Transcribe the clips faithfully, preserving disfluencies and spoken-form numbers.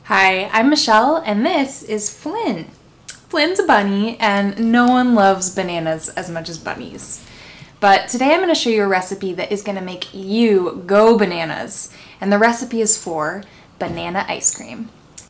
Hi, I'm Michelle, and this is Flynn. Flynn's a bunny, and no one loves bananas as much as bunnies. But today I'm going to show you a recipe that is going to make you go bananas. And the recipe is for banana ice cream.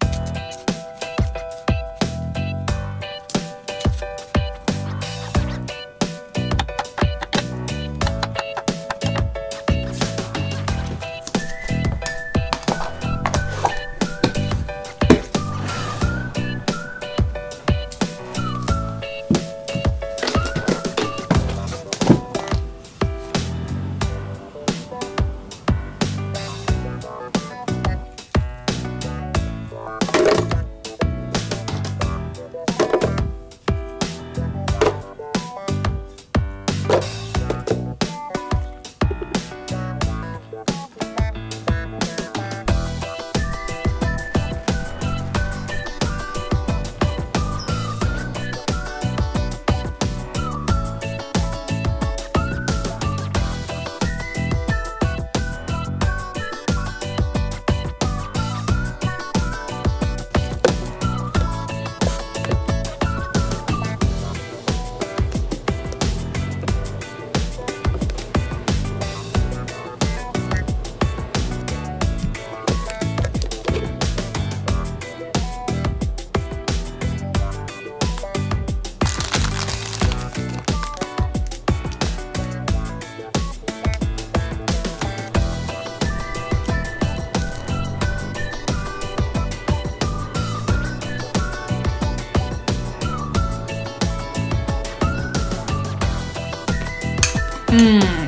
Mmm.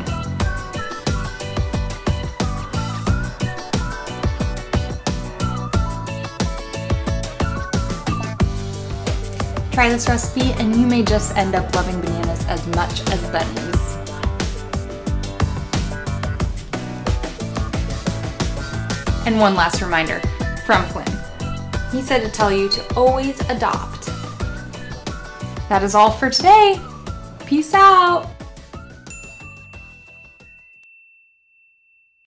Try this recipe and you may just end up loving bananas as much as bunnies. And one last reminder from Flynn. He said to tell you to always adopt. That is all for today. Peace out.